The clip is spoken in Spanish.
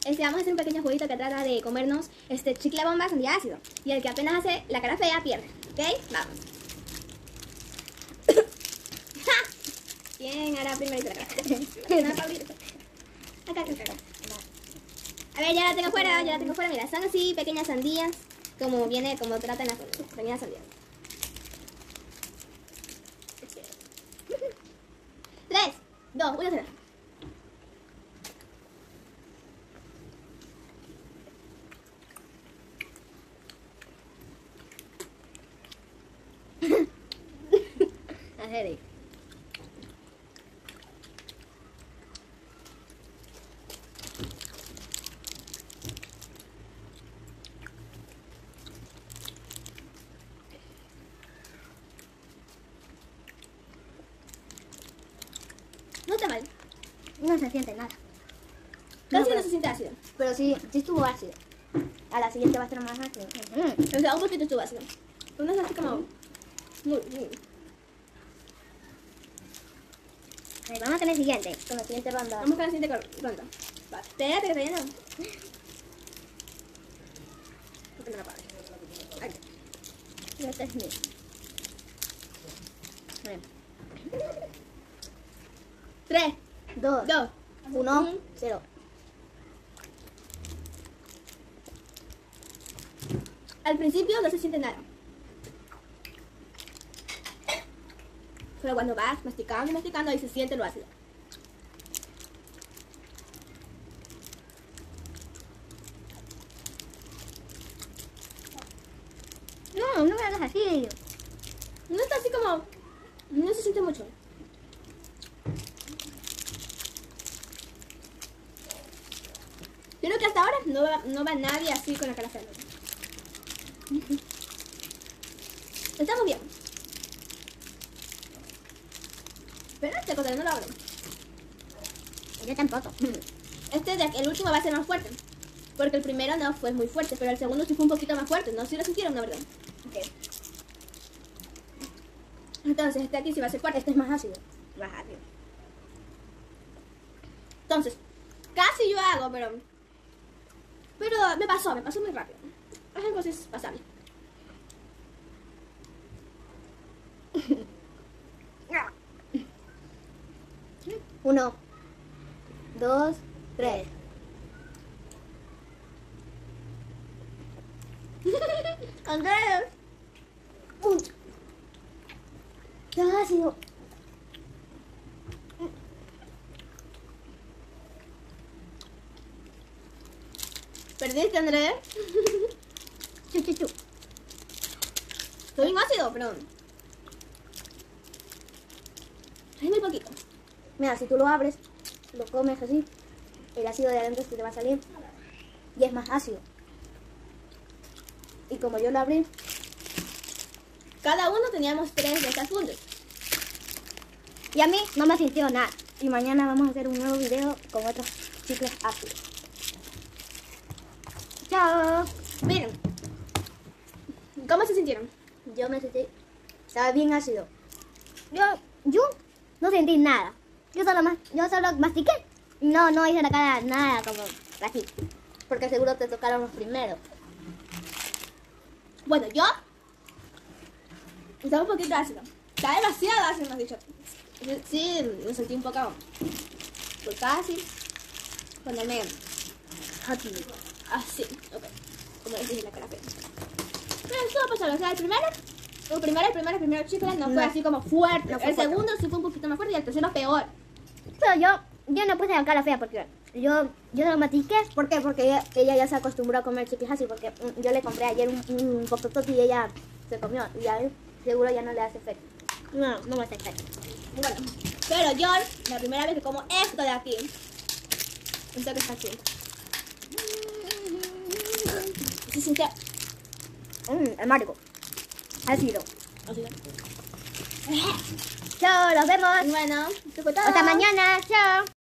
vamos a hacer un pequeño jueguito que trata de comernos chicle bomba sandía ácido. Y el que apenas hace la cara fea pierde. ¿Ok? Vamos. ¿Quién hará primero la cara? Acá. A ver, ya la tengo fuera, Mira, son así pequeñas sandías. Como tratan las pequeñas sandías. 3, 2, 1, 0. No está mal. No se siente nada. Casi no se siente ácido. Pero sí estuvo ácido. A la siguiente va a estar más ácido. O sea, un poquito estuvo ácido. No es así como... Muy. Vamos con el siguiente. Con la siguiente ronda. Vamos con la siguiente ronda. Va, espérate que está lleno. ¿Por qué no la apagas? Ahí. Este es mío. 3, 2, 1, 0. Al principio no se siente nada. Pero cuando vas masticando, ahí se siente lo ácido. No me hagas así. No está así como... No se siente mucho. Yo creo que hasta ahora no va nadie así con la cara fea. Estamos bien. Pero este cosa no lo abro. Yo tampoco. El último va a ser más fuerte. Porque el primero no fue muy fuerte, pero el segundo sí fue un poquito más fuerte. No sé si lo sintieron, la verdad. Okay. Entonces, este aquí sí va a ser fuerte. Este es más ácido. Más ácido. Entonces, casi yo hago, pero me pasó muy rápido. Es algo así pasable. 1, 2, 3. Andrés. ¡Qué ácido! ¿Perdiste, Andrés? Chu. Estoy bien ácido, pero... Es muy poquito. Mira, si tú lo abres, lo comes así, el ácido de adentro se te va a salir y es más ácido. Y como yo lo abrí, Cada uno teníamos 3 de estas fundas. y a mí no me sintió nada. Y mañana vamos a hacer un nuevo video con otros chicles ácidos. ¡Chao! Miren. ¿Cómo se sintieron? Yo me sentí... Estaba bien ácido. Yo no sentí nada. Yo solo mastiqué. No hice la cara nada como así. Porque seguro te tocaron los primeros. Bueno, yo... Estaba un poquito ácido. Está demasiado ácido, me has dicho. Sí, me sentí un poco... Pues casi... Ponerme... Aquí. Así, ok. Como les dije, la cara fea. Pero esto va a pasar, o sea, el primer chicle no fue así como fuerte. No fue El fuerte. segundo sí fue un poquito más fuerte y el tercero peor. Pero yo no puse la cara fea porque yo lo mastiqué. ¿Por qué? Porque ella ya se acostumbró a comer chicles así. Porque yo le compré ayer un popotote y ella se comió. Y a él seguro ya no le hace efecto. No me hace efecto. Bueno, pero yo, la primera vez que como esto de aquí, esto que está aquí, se siente Amargo. Ácido. ácido. Chao, nos vemos. Bueno, esto fue todo. Hasta mañana. Chao.